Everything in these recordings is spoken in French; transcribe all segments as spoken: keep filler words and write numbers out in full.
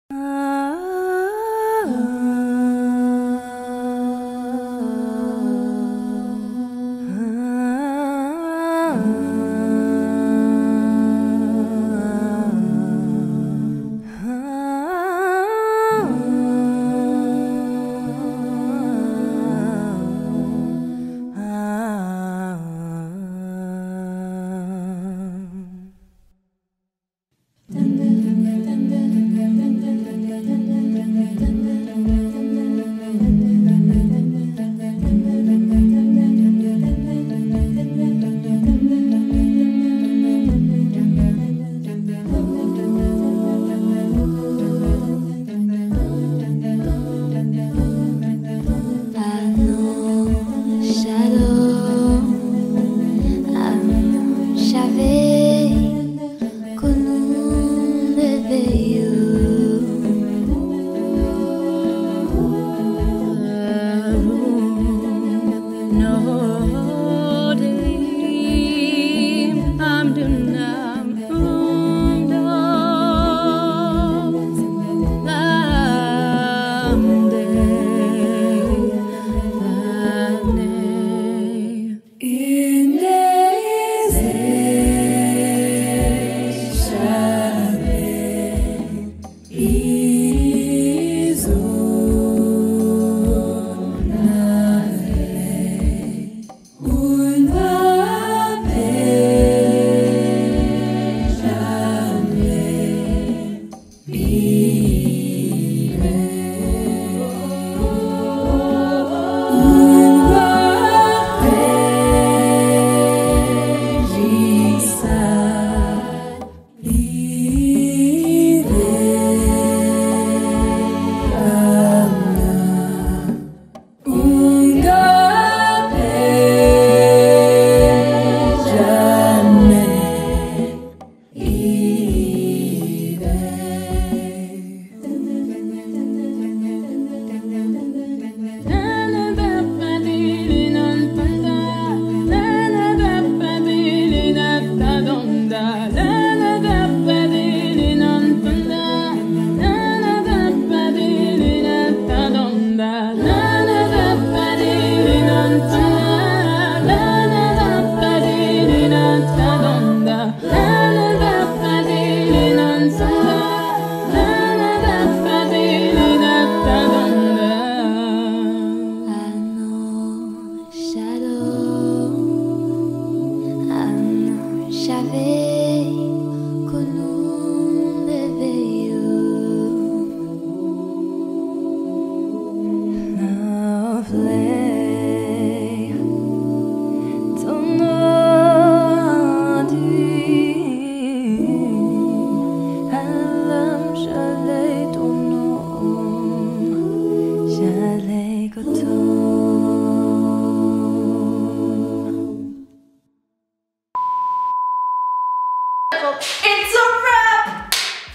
It's a wrap!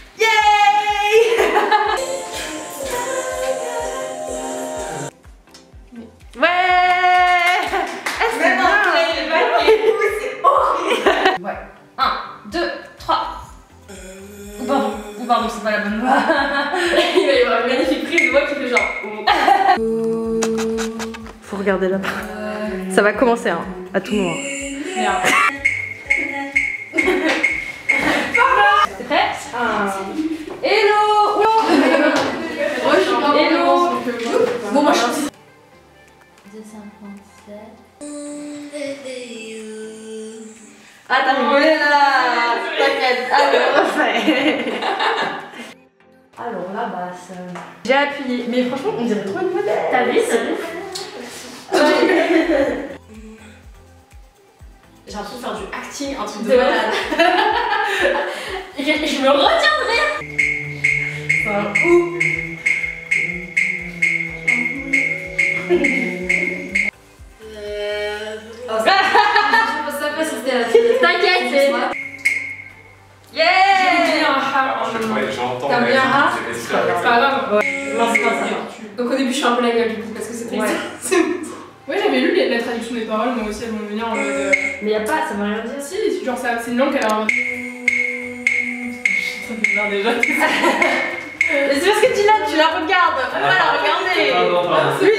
Yay! Ouais! Est-ce que c'est bien? C'est horrible! Ouais. un, deux, trois. Ou pardon, ou pardon, c'est pas la bonne voix. Il va y avoir une magnifique prise de voix qui fait genre. Faut regarder là-bas. Ça va commencer, hein, à tout moment. Merde. T'es prêt? Un. Hello! Moi je suis hello! Bon, moi je suis. deux cent cinquante-sept. Ah, t'as rigolé là! T'inquiète, alors refait! Alors la basse. J'ai appuyé, mais franchement, on dirait trop une modèle! T'as vu ça? J'ai l'impression de faire du acting, un truc de malade. je, je me retiens de rire. Enfin, ouh. Oh, ça peut c'était la t'inquiète. Yeah. J'ai dit un ha. T'as mis un ha? C'est pas grave. Ouais. Non, c'est pas ça. Donc au début je suis un peu la gueule du coup parce que c'est triste. Ouais. Ouais, j'avais lu les, la traduction des paroles, moi aussi elles vont venir en mode. Euh... Mais y'a pas, ça veut rien dire. Si, genre c'est une langue qu'elle a. Ça fait bien déjà. Dylan, tu la regardes. Faut pas la regarder. Pardon, pardon. Oui,